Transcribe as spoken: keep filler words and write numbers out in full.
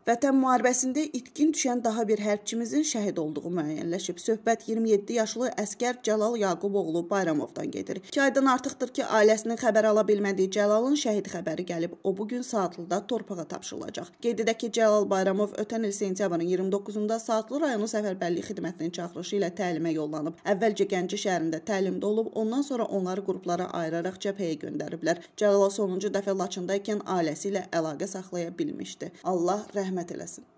Vətən müharibəsində itkin düşən daha bir hərbçimizin şəhid olduğu müəyyənləşib. Söhbət iyirmi yeddi yaşlı əskər Cəlal Yaquboğlu Bayramovdan gedir. İki aydan artıqdır ki, ailəsinin xəbər ala bilmədiyi Cəlalın şəhid xəbəri gəlib. O bugün Saatlıda torpağa tapşırılacaq. Qeyd edək ki, Cəlal Bayramov ötən il sentyabrın iyirmi doqquzunda Saatlı rayonu səfərbərlik xidmətinin çağırışı ilə təlimə yollanıb. Əvvəlcə Gəncə şəhərində təlimdə olub, ondan sonra onları qruplara ayıraraq cəbhəyə göndəriblər. Cəlal sonuncu dəfə Laçındaykən ailəsi ilə əlaqə saxlaya bilmişdi. Allah rəhmət eləsin.